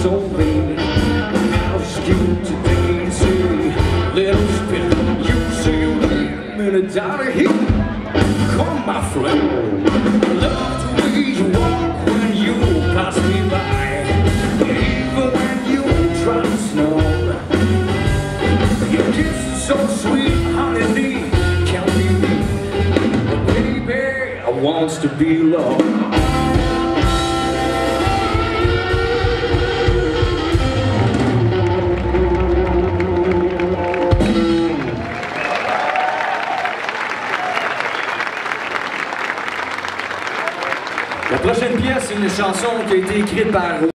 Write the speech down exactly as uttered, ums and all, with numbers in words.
so vain. Ask you today, say, little spin. You say you live in a dollar here. Come, my friend. Love the way you walk when you pass me by. Even when you try to snow. Your kiss is so sweet, honey, can't be me. But baby, I want to be loved. La prochaine pièce, c'est une chanson qui a été écrite par